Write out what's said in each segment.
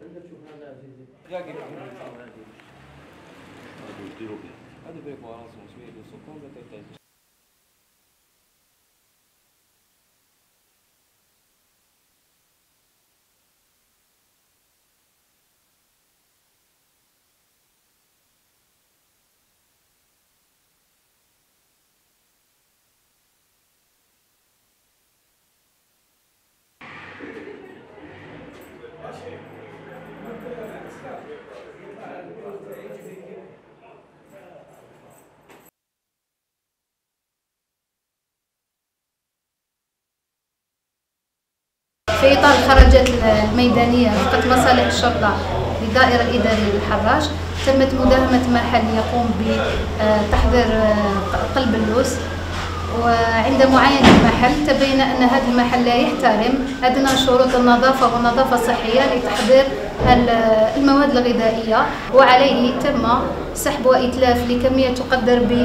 في إطار الخرجات الميدانية وفقة مصالح الشرطة للدائرة الإدارية للحراش، تمت مداهمة محل يقوم بتحضير قلب اللوز، وعند معاينة المحل تبين أن هذا المحل لا يحترم أدنى شروط النظافة والنظافة الصحية لتحضير المواد الغذائية، وعليه تم سحب وإتلاف لكمية تقدر ب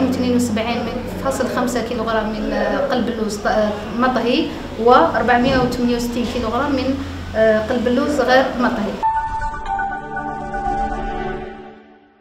272.5 كيلوغرام من قلب اللوز مطهي و 468 كيلوغرام من قلب اللوز غير مطهي.